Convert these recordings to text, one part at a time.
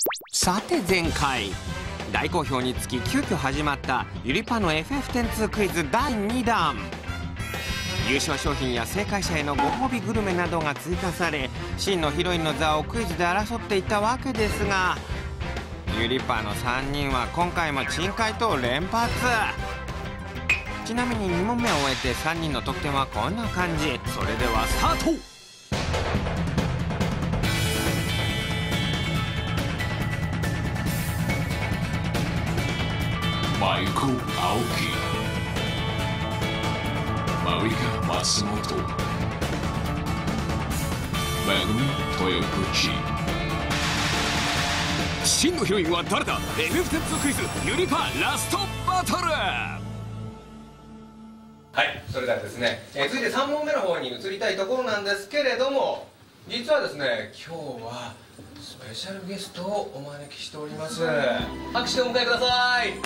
さて前回大好評につき急遽始まったゆりぱの FF102 クイズ第2弾。優勝商品や正解者へのご褒美グルメなどが追加され、真のヒロインの座をクイズで争っていったわけですが、ゆりぱの3人は今回も珍解答連発。ちなみに2問目を終えて3人の得点はこんな感じ。それではスタート。 マイコ青木、マリカ松本、めぐみ豊口。真のヒロインは誰だ？ FF102 クイズゆりぱラストバトル。 はい、それではですね、続いて3問目の方に移りたいところなんですけれども、実はですね、今日はスペシャルゲストをお招きしております。拍手でお迎えください。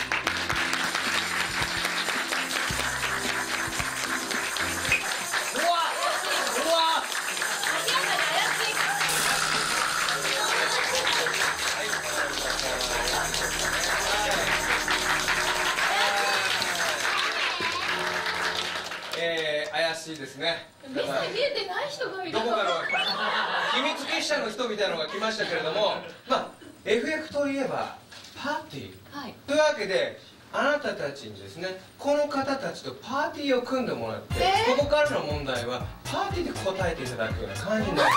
怪しいですね。 見えてない人がいる。 どこかの秘密結社の人みたいなのが来ましたけれども、FF といえばパーティー、はい、というわけであなたたちにですね、この方たちとパーティーを組んでもらって、ここからの問題はパーティーで答えていただくような感じになります。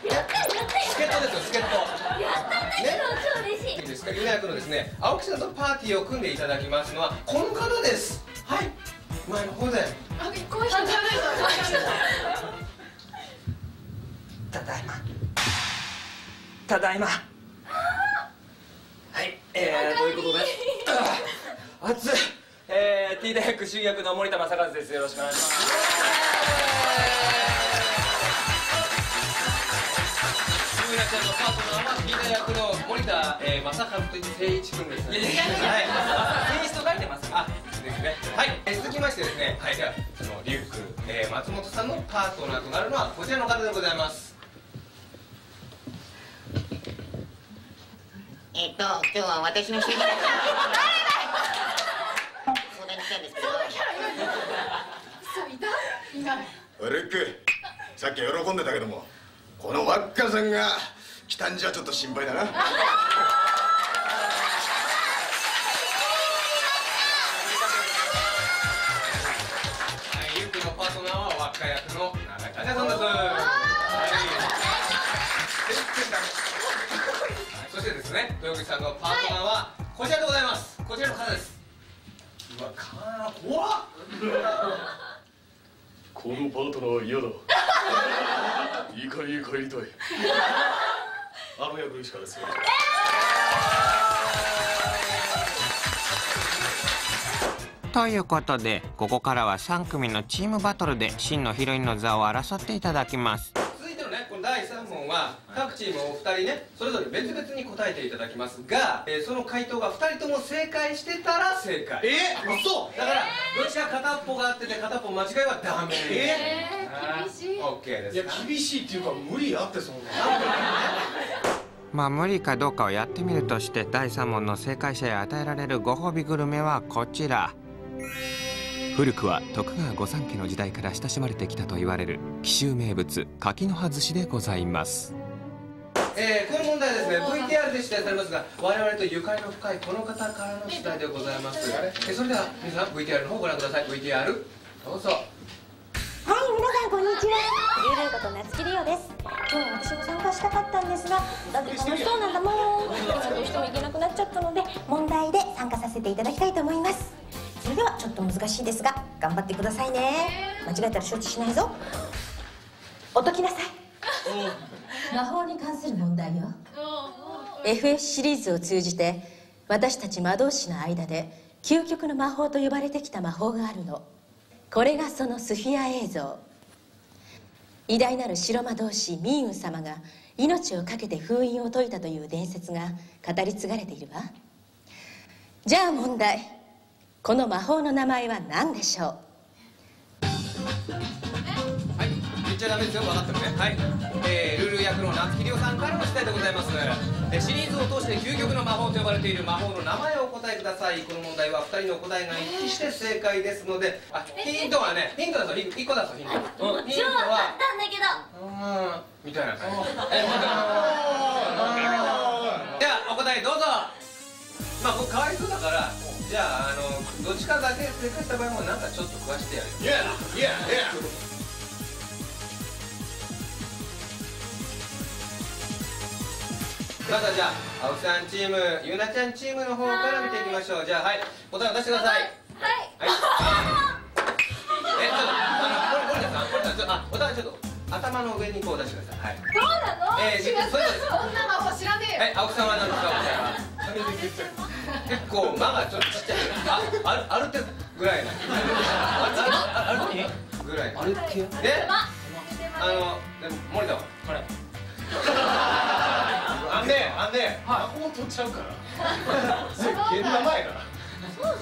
やった助っ人ですよ、助っ人。 やったね、超嬉しい。 いいですか、ゆな役のですね、青木さんとパーティーを組んでいただきますのはこの方です。はい、前の方で。 こういう人じゃない。 ただいま。ただいま。はい、ということで熱い、T 大学主役の森田正和です。よろしくお願いします。 ゆうなちゃんのパートナーは T 大学の森田正和という誠一君です。 いやいやいや、はい、誠一と書いてます。 あ、ですね。はい、続きましてですね、はい、じゃあそのリュック、松本さんのパートナーとなるのはこちらの方でございます。 今日は私の主義だから相談に来たんですけど。 嘘、いない。 ルック、さっき喜んでたけども、このワッカさんが来たんじゃちょっと心配だな。 リュックのパートナーはワッカ役の永田さんです。そしてですね、豊口さんのパートナーはこちらでございます。こちらの方です。うわ、怖っ。 このパートナーは嫌だ。いいかい帰りたい。あの役しかですよ。 ということでここからは3組のチームバトルで真のヒロインの座を争っていただきます。 続いてのね、この第3問は各チームお二人ね、それぞれ別々に答えていただきますが、その回答が2人とも正解してたら正解。嘘だから、どちら片っぽがあってて片っぽ間違いはダメ。 厳しい。 OK です。 いや、厳しいっていうか無理あって、そんな。 まあ無理かどうかをやってみるとして、第3問の正解者へ与えられるご褒美グルメはこちら。古くは徳川御三家の時代から親しまれてきたと言われる紀州名物柿の葉寿司でございます。 この問題はですね、 VTR で出題されますが、我々とゆかりの深いこの方からの出題でございます。それでは皆さん VTR の方をご覧ください。 VTR どうぞ。 はい、皆さんこんにちは。ゆるうこと夏木りおです。今日は私も参加したかったんですが、だって楽しそうなんだもん。どうしても行けなくなっちゃったので、問題で参加させていただきたいと思います。それではちょっと難しいですが頑張ってくださいね。間違えたら承知しないぞ。お解きなさい。 魔法に関する問題よ。 FF シリーズを通じて私たち魔導士の間で究極の魔法と呼ばれてきた魔法があるの。これがそのスフィア映像。偉大なる白魔導士ミーウン様が命を懸けて封印を解いたという伝説が語り継がれているわ。じゃあ問題、この魔法の名前は何でしょう？ はい、ゆうちちゃダメですよ、分かってるね。はい、ルール役の夏木りおさんからの出題でございます。シリーズを通して究極の魔法と呼ばれている魔法の名前をお答えください。この問題は2人の答えが一致して正解ですので、ヒントはね、ヒントだぞ、1個だぞ、ヒント。ヒントは超簡単だけどみたいな感じ。ではお答えどうぞ。まあ僕かわいそうだから、じゃあどっちかだけ正解した場合もなんかちょっと食わしてやるよ。 いやいやいや。 まずはじゃあ青木さんチーム、ゆなちゃんチームの方から見ていきましょう。じゃあはい、答えを出してください。はいこれさん、お互いちょっと頭の上にこう出してください。はい。 そうなの？違う、そんな魔法知らねえよ。 はい、青木さんは何ですか？結構間がちょっとちっちゃい。あるってぐらいな。あるぐらい。あるってで、で森田はこれ。あんね、魔法取っちゃうから。現代前から。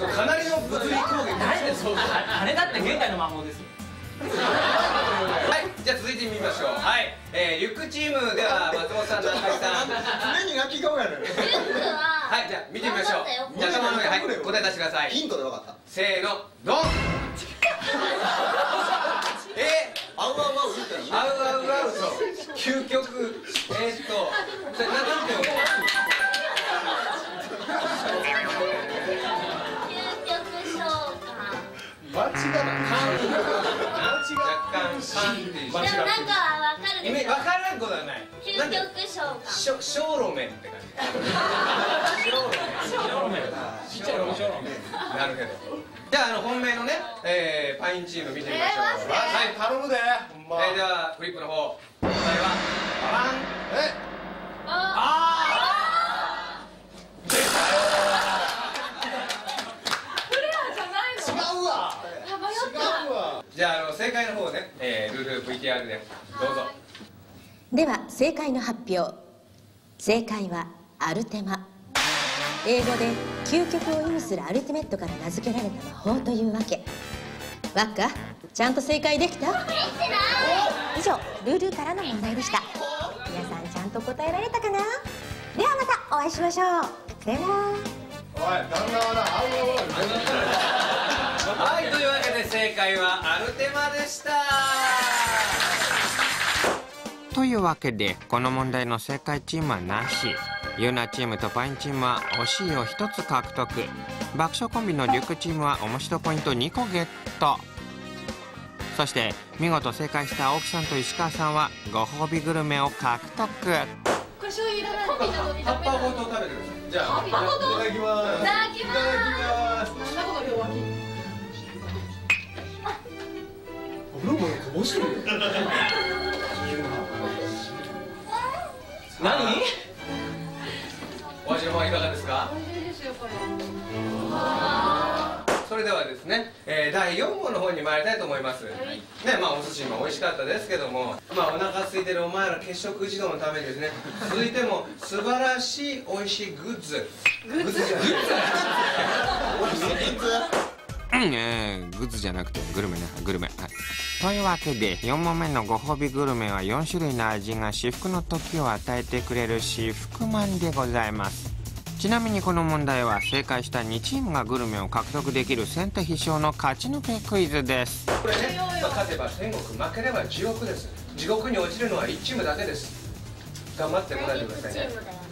かなりの物理攻撃。 あれだって現代の魔法ですよ。 はい、じゃあ続いてみましょう。はい、リュックチームでは松本さん、中井さん。 常に泣き顔やねん。 リュックははい、じゃあ見てみましょう。じゃあ頭の上、はい、答え出してください。 ヒントで分かった。 せーの、ドン。 アウアウアウ言うてる。 アウアウアウと究極、それなんていうの？ 間違いない。 若干パンっていう。 でもなんかわかるでしょ。 わからんことはない。 究極召喚。 小路面って感じ。なるほど。じゃあ本命のね、パインチーム見てみましょう。 はい、頼むで。 ではフリップの方、答えはババン。じゃあ正解の方ね、ルール VTR でどうぞ。 では正解の発表。正解はアルテマ。英語で究極を意味するアルティメットから名付けられた魔法というわけ。ワッカ、ちゃんと正解できた？以上、ルールからの問題でした。皆さんちゃんと答えられたかな？ではまたお会いしましょう。さよなら。 おい、旦那はな、アウアウアウ。 はい、というわけで正解はアルテマでした。 というわけでこの問題の正解チームはなし。ユーナチームとパインチームは惜しいを1つ獲得。爆笑コンビのリュックチームは面白ポイント2個ゲット。そして見事正解した青木さんと石川さんはご褒美グルメを獲得。 これ醤油いらないの？ 葉っぱごと食べてください。じゃあ葉っぱごと。 いただきます。 いただきます。なんだこの両脇。 俺もこぼしてるよ。 何？ お味の方はいかがですか？ 美味しいですよこれ。 それではですね、第4問の方に参りたいと思います。ね、まあお寿司も美味しかったですけども、まあお腹空いてるお前ら欠食児童のためにですね、続いても素晴らしい美味しいグッズ。グッズじゃない。 グッズじゃなくてグルメね、グルメ。はい、というわけで4問目のご褒美グルメは4種類の味が至福の時を与えてくれる至福マンでございます。ちなみにこの問題は正解した2チームがグルメを獲得できる先手必勝の勝ち抜けクイズです。 これね、勝てば天国、負ければ地獄です。地獄に落ちるのは1チームだけです。頑張って答えてくださいね。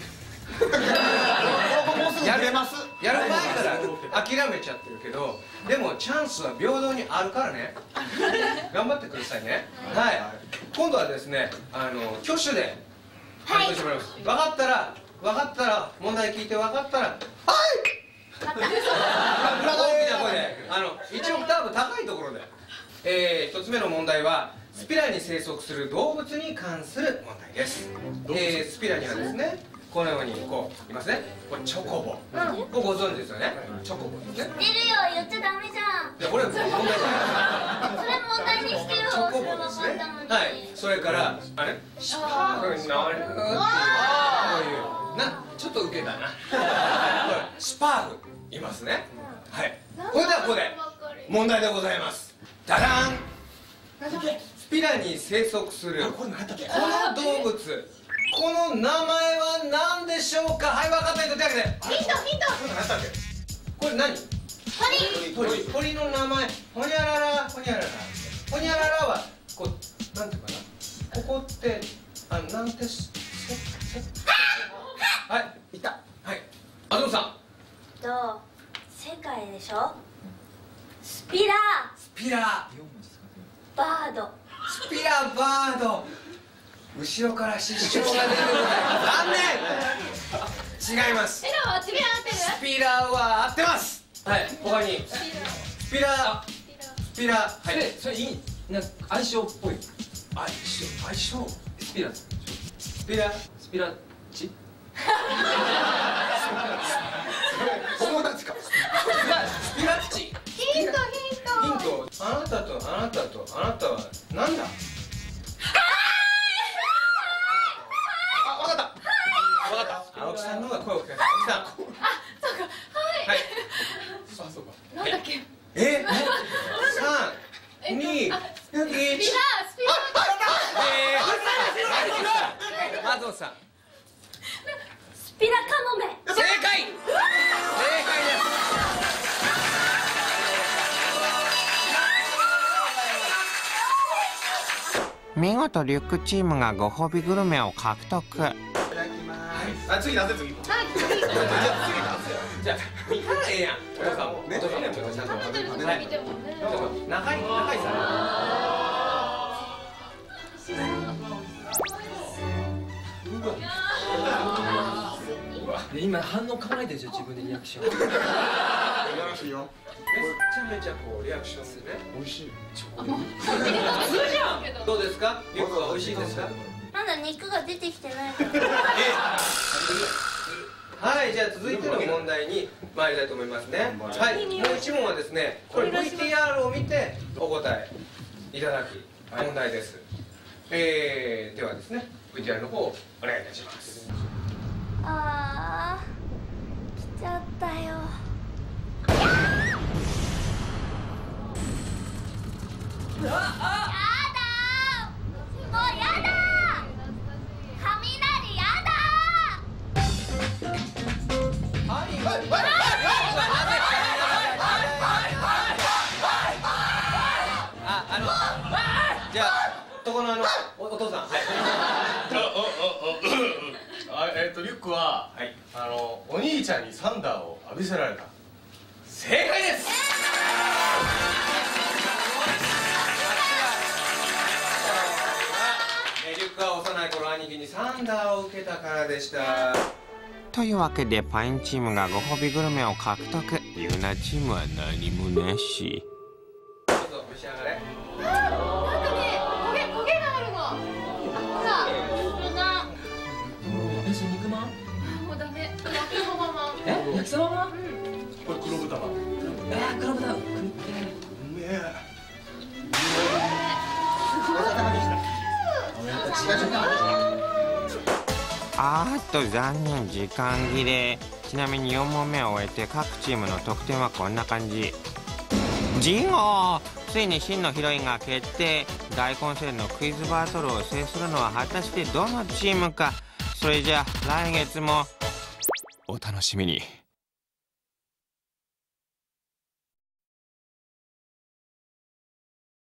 やる前から諦めちゃってるけど、でもチャンスは平等にあるからね。頑張ってくださいね。はい、今度はですね、挙手で回答してもらいます。分かったら問題聞いて分かったら、はい、大きな声で、1オクターブ高いところで。1つ目の問題はスピラに生息する動物に関する問題です。スピラにはですね、このようにこういますね。これチョコボ、ご存知ですよね。チョコボですね。 出るよ、言っちゃダメじゃん。 いや、これ問題じゃない。 それ問題にしてよ。 チョコボですね。はい。それからシパーフになるっていう、こういうちょっとウケたな。スパーフいますね。はい。これではここで問題でございます。ダダン。スピラに生息するこの動物、この名前は何でしょうか。はい、分かった人手挙げて。 ヒントヒント。 これ何？鳥の名前。ほにゃららほにゃらら。ほにゃららはこうなんていうかな。ここってなんてはい、いた。はい。あどうさん。 世界でしょ。スピラバード。 スピラバード。後ろから失笑が出てくる。残念。違います。 スピラは合ってる。 スピラは合ってます。はい、他にスピラ、はい、 それいいなんか相性っぽい。 相性スピラチ友達か。 スピラッチ。 ヒント。 あなたとあなたとあなたはなんだ。わかった青木さんの方が声を聞かせた。青木さん。 そうか。 はい。 そうか。 なんだっけ。 3、2、1。 スピラ。 マゾさん。 スピラカモメ。 正解です。 見事リュックチームがご褒美グルメを獲得。 次出せ次。 じゃあ見たらええやん。お父さんもちゃんと見てもね。 中井さん。 今反応変わらないでしょ、自分でリアクション。 よろしいよ。 めちゃめちゃこうリアクションでね。 美味しい。 普通じゃん。どうですか？リュックは美味しいですか？ まだ肉が出てきてないから。 はい、じゃあ続いての問題に参りたいと思いますね。はい、もう一問はですね、これ VTR を見てお答えいただき問題です。ではですね、VTR の方お願いいたします。 来ちゃったよ。やだもうやだ。雷やだ。 じゃあ男のお父さん。 リュックはお兄ちゃんにサンダーを浴びせられた。 正解です。リュックは幼い頃兄貴にサンダーを受けたからでした。 というわけでパインチームがご褒美グルメを獲得。ユナチームは何もなし。 どうぞ召し上がれ。 なんかね、焦げがあるの。ほら、 それ肉まん？ もうダメ。焼きそばまん。 焼きそばまん？ これ黒豚まん。 黒豚。 残念、時間切れ。ちなみに4問目を終えて各チームの得点はこんな感じ。ジゴー、ついに真のヒロインが決定。大混戦のクイズバトルを制するのは果たしてどのチームか。それじゃあ来月もお楽しみに。